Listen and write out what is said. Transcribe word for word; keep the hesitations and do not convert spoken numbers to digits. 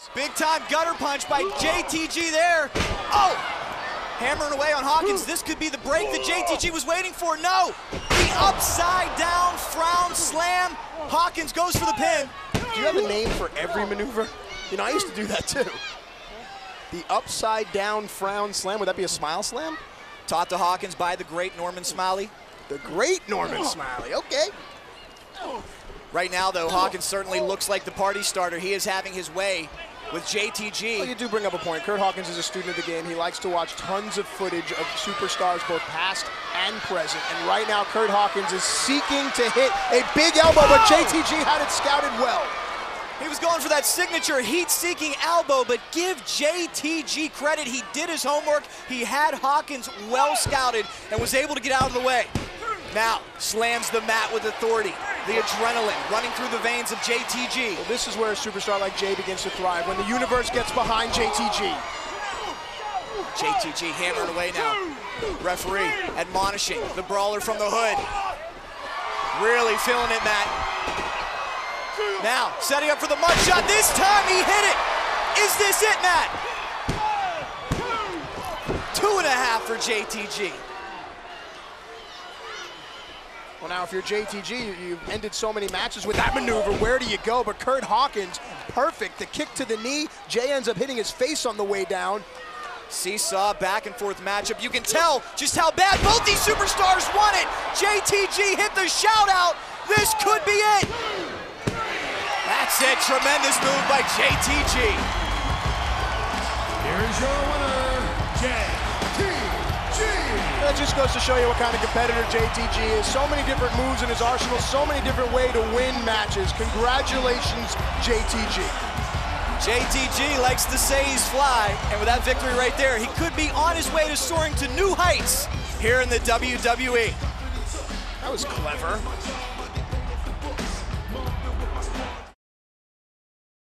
Big time gutter punch by J T G there. Oh! Hammering away on Hawkins. This could be the break that J T G was waiting for. No! The upside down frown slam. Hawkins goes for the pin. Do you have a name for every maneuver? You know, I used to do that too. The upside down frown slam. Would that be a smile slam? Taught to Hawkins by the great Norman Smiley. The great Norman Smiley. Okay. Right now, though, Hawkins certainly looks like the party starter. He is having his way with J T G. Well, you do bring up a point. Kurt Hawkins is a student of the game. He likes to watch tons of footage of superstars, both past and present. And right now, Kurt Hawkins is seeking to hit a big elbow, but J T G had it scouted well. He was going for that signature heat-seeking elbow, but give J T G credit. He did his homework. He had Hawkins well scouted and was able to get out of the way. Now, slams the mat with authority. The adrenaline running through the veins of J T G. Well, this is where a superstar like Jay begins to thrive, when the universe gets behind J T G. J T G hammering away now. Referee admonishing the brawler from the hood. Really feeling it, Matt. Now, setting up for the mud shot. This time he hit it. Is this it, Matt? Two and a half for J T G. Well, now, if you're J T G, you've ended so many matches with that maneuver. Where do you go? But Kurt Hawkins, perfect. The kick to the knee. Jay ends up hitting his face on the way down. Seesaw back and forth matchup. You can tell just how bad both these superstars want it. J T G hit the shout out. This could be it. That's it. Tremendous move by J T G. Here's your winner, J T G. That just goes to show you what kind of competitor J T G is. So many different moves in his arsenal, so many different ways to win matches. Congratulations, J T G. J T G likes to say he's fly, and with that victory right there, he could be on his way to soaring to new heights here in the W W E. That was clever.